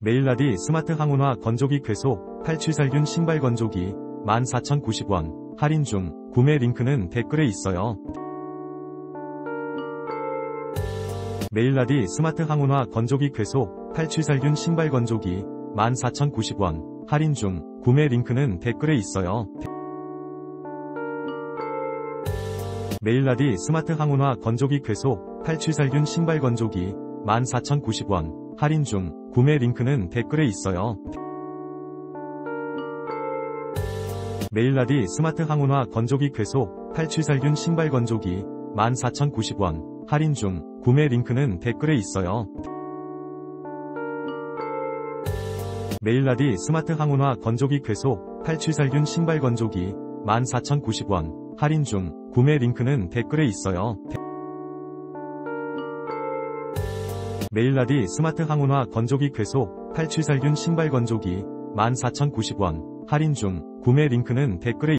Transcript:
메일라디 스마트 항온화 건조기 쾌속 8취살균 신발 건조기 14,090원 할인 중. 구매 링크는 댓글에 있어요. 메일라디 스마트 항온화 건조기 쾌속 8취살균 신발 건조기 14,090원 할인 중. 구매 링크는 댓글에 있어요. 메일라디 스마트 항온화 건조기 쾌속 8취살균 신발 건조기 14,090원 할인 중. 구매 링크는 댓글에 있어요. 메일라디 스마트 항온화 건조기 쾌속 8취살균 신발 건조기 14,090원 할인 중. 구매 링크는 댓글에 있어요. 메일라디 스마트 항온화 건조기 쾌속 8취살균 신발 건조기 14,090원 할인 중. 구매 링크는 댓글에 있어요. 메일라디 스마트 항온화 건조기 쾌속 8취살균 신발 건조기 14,090원 할인 중. 구매 링크는 댓글에